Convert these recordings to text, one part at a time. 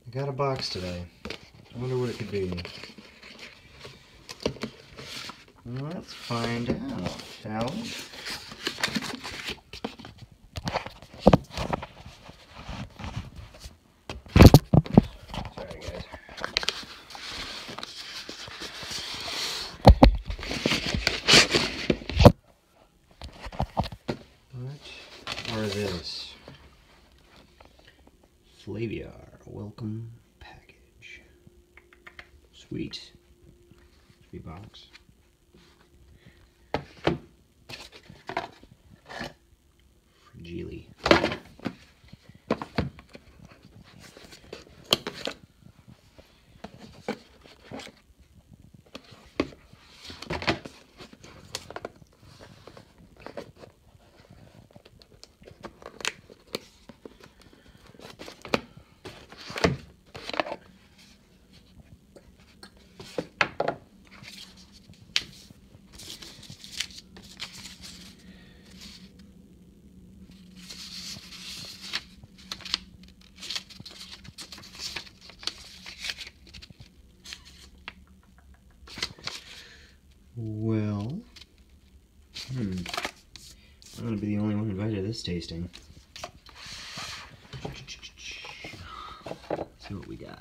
I got a box today. I wonder what it could be. Let's find out, shall we? Sorry, guys. What are this? Flaviar welcome package. Sweet. Sweet box. Fragile. Well, I'm gonna be the only one invited to this tasting. Let's see what we got.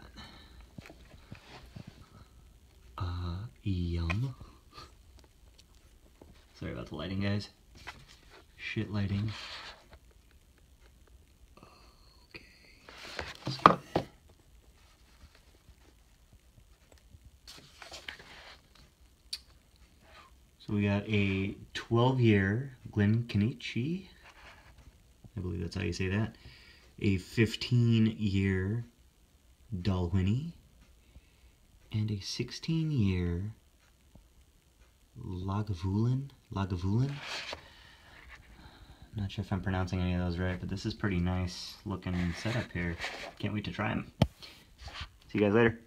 Yum. Sorry about the lighting, guys. Shit lighting. Okay. Let's get it. So we got a 12-year Glencanischi, I believe that's how you say that, a 15-year Dalwhinnie, and a 16-year Lagavulin. Not sure if I'm pronouncing any of those right, but this is pretty nice looking setup here. Can't wait to try them. See you guys later.